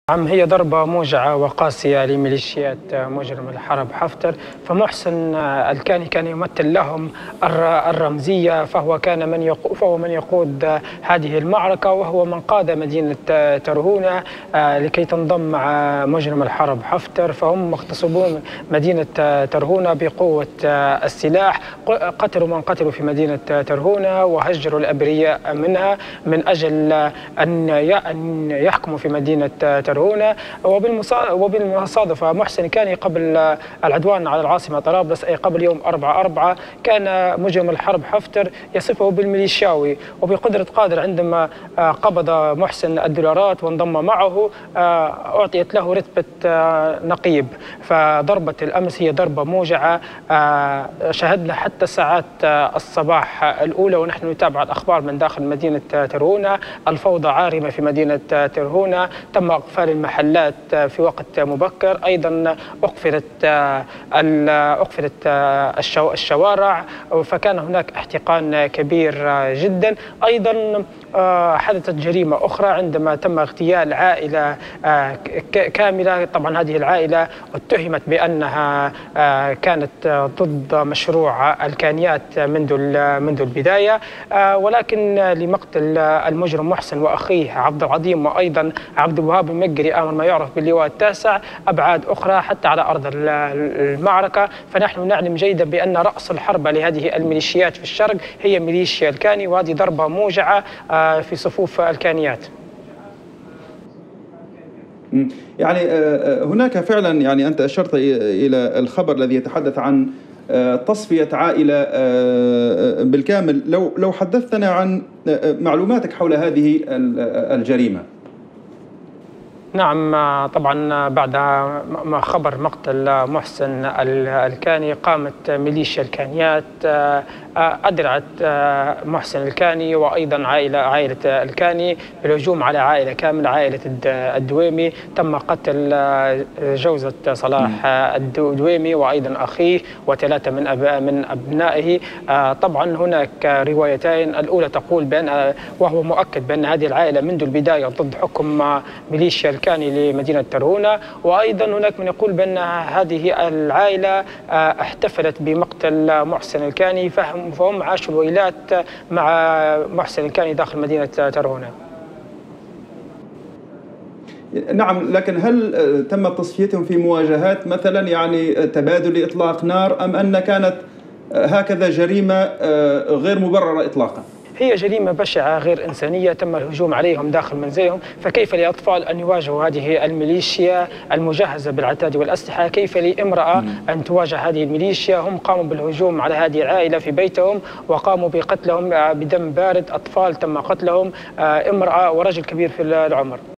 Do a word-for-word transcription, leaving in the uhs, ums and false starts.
نعم، هي ضربة موجعة وقاسية لميليشيات مجرم الحرب حفتر. فمحسن الكاني كان يمثل لهم الرمزية، فهو كان من يقود فهو من يقود هذه المعركة، وهو من قاد مدينة ترهونة لكي تنضم مع مجرم الحرب حفتر. فهم مغتصبون مدينة ترهونة بقوة السلاح، قتلوا من قتلوا في مدينة ترهونة وهجروا الأبرياء منها من أجل أن يحكموا في مدينة ترهونة. وبالمصادفة محسن الكاني قبل العدوان على العاصمة طرابلس، أي قبل يوم أربعة أربعة، كان مجرم الحرب حفتر يصفه بالميليشياوي وبقدرة قادر. عندما قبض محسن الدولارات وانضم معه أعطيت له رتبة نقيب. فضربة الأمس هي ضربة موجعة، شهدنا حتى ساعات الصباح الأولى ونحن نتابع الأخبار من داخل مدينة ترهونة. الفوضى عارمة في مدينة ترهونة، تم إقفال المحلات في وقت مبكر، أيضا أقفلت أقفلت الشوارع، فكان هناك احتقان كبير جدا. أيضا حدثت جريمة أخرى عندما تم اغتيال عائلة كاملة. طبعا هذه العائلة اتهمت بأنها كانت ضد مشروع الكانيات منذ منذ البداية، ولكن لمقتل المجرم محسن وأخيه عبد العظيم وأيضا عبد الوهاب المقري آمر ما يعرف باللواء التاسع أبعاد أخرى حتى على أرض المعركة. فنحن نعلم جيدا بأن رأس الحربة لهذه الميليشيات في الشرق هي ميليشيا الكاني، وهذه ضربة موجعة في صفوف الكانيات. يعني هناك فعلا، يعني أنت أشرت إلى الخبر الذي يتحدث عن تصفية عائلة بالكامل. لو لو حدثتنا عن معلوماتك حول هذه الجريمة. نعم، طبعا بعد ما خبر مقتل محسن الكاني قامت ميليشيا الكانيات أدرعت محسن الكاني وأيضا عائلة عائلة الكاني بالهجوم على عائلة كاملة، عائلة الدويمي. تم قتل جوزة صلاح الدويمي وأيضا أخيه وثلاثة من أب من أبنائه. طبعا هناك روايتين، الأولى تقول بأن، وهو مؤكد بأن هذه العائلة منذ البداية ضد حكم ميليشيا الكاني لمدينة ترهونة، وأيضا هناك من يقول بأن هذه العائلة احتفلت بمقتل محسن الكاني، فهم فهم عاشوا الويلات مع محسن الكاني داخل مدينة ترهونة. نعم، لكن هل تم تصفيتهم في مواجهات مثلا، يعني تبادل إطلاق نار، أم أن كانت هكذا جريمة غير مبررة إطلاقا؟ هي جريمة بشعة غير إنسانية، تم الهجوم عليهم داخل منزلهم. فكيف لأطفال أن يواجهوا هذه الميليشيا المجهزة بالعتاد والأسلحة؟ كيف لامرأة أن تواجه هذه الميليشيا؟ هم قاموا بالهجوم على هذه العائلة في بيتهم وقاموا بقتلهم بدم بارد. أطفال تم قتلهم، امرأة ورجل كبير في العمر.